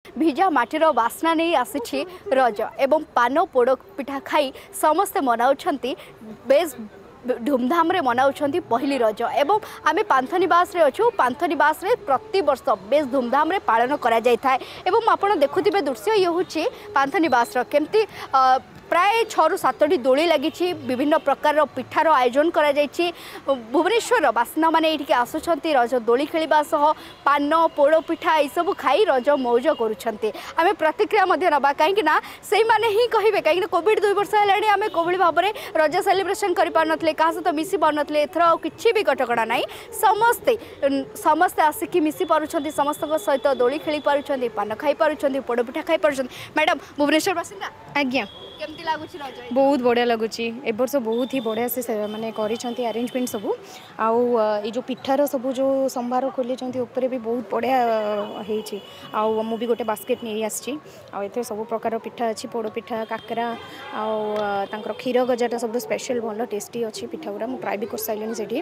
भिजा माटीर बास्ना नहीं आसी रज एवं पान पोड़ पिठा खाई समस्ते मनाउछंती बेस धूमधाम रे मनाउछंती पहली रज एवं आमे पांथनिवास रे अछु पांथनिवास रे प्रति वर्ष बेस धूमधाम रे पालन करा जाय थाए एवं आपण देखुथिबे दृश्य ये होछि पांथनिवास रो केमती प्राय 6 ରୁ 7टी दोली लगी विभिन्न प्रकार पिठार आयोजन करा जायछि भुवनेश्वर बासिना माने एठिके आसुछंती रज दोली खेलिबा सह पान पोड़ पिठा ई सब खाई रज मौज करूछंती आमे प्रतिक्रिया मध्ये नबा काहेकि ना सेही माने ही कहिबे काहेकि कोविड 2 वर्ष हेलाणी आमे कोविड भाबरे रज सेलिब्रेशन करि पार नथले का सहित मिसी पार नथले एथरा किछि भी कटकड़ा नाही समस्ते आसिकी मिसी पारुछंती समस्तक सहित दोली खेली पारुछंती पान खाई पारुछंती पोड़ पिठा खाई पारुछंती मैडम भुवनेश्वर बासिंदा आज्ञा केमती लागुछि रज बहुत बढ़िया लगुच ए वर्ष बहुत ही बढ़िया से माने करिसेंती अरेंजमेंट सब आउ ये जो पिठार सब जो संभार खोली ऊपर भी बहुत बढ़िया होती आउ मु भी गोटे बास्केट नहीं आसी आउ सब प्रकार पिठा अच्छी पोड़ पिठा काकरा आउ क्षीर गजाटा सब स्पेशल भल टेस्टी अच्छी पिठा गुड़ा मुझे ट्राए भी कर सारे से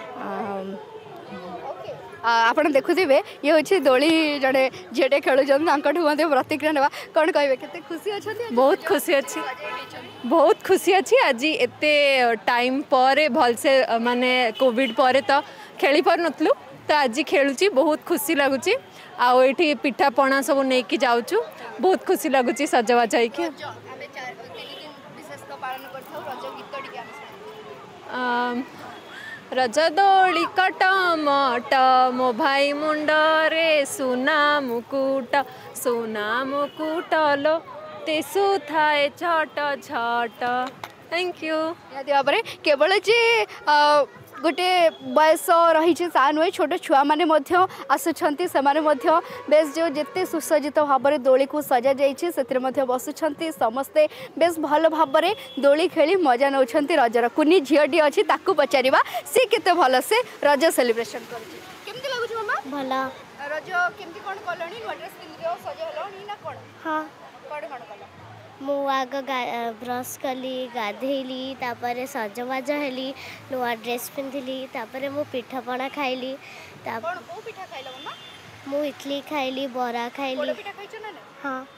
आपण देखुथिबे ये होछि दोली जड़े झीटे खेलुछन प्रतिक्रिया नेबा कौन कहबे केते खुशी अछथि बहुत खुशी अच्छी बहुत खुशी अच्छी आज एते टाइम पर भल से माने कोविड पर तो खेली पार नथलु तो आज खेलुची बहुत खुशी लगुची आउ एठी पिठा पणा सब नहीं कि जाउछु बहुत खुशी लगुची सजबाज होइके रज दोली कटमट मो भाई मुंडरे सुना मुकुट लो तेसु थाए छट छट थैंक यू भाव केवल जे गोटे बयस रही सा नुहे छोट छुआ मैंने आसुँच से बेस जो जिते सुसज्जित भाव में दोली को सजा जाइए बसुंच समस्ते बेस भल भाव में दोली खेली मजा नौ रजर कुनी झीटी अच्छी ताकू पचार सी केते भल से रज सेलिब्रेशन करती लगुच मामा भल रज केमती कौन कल ड्रेस पिंध सजा ना कौन हाँ कौन कौन कल मु आग ब्रश कली गाधेली तापर सजबाज हेली नुआ ड्रेस पिंधिली तापर मु पिठापଣା खाइली पिठा खाइल मु इडली खाइली बरा खाइली पिठा खाइछ ना हाँ